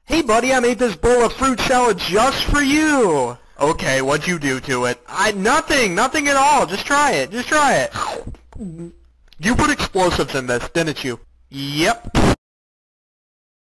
Hey buddy, I made this bowl of fruit salad just for you. Okay, what'd you do to it? Nothing at all. Just try it. You put explosives in this, didn't you? Yep.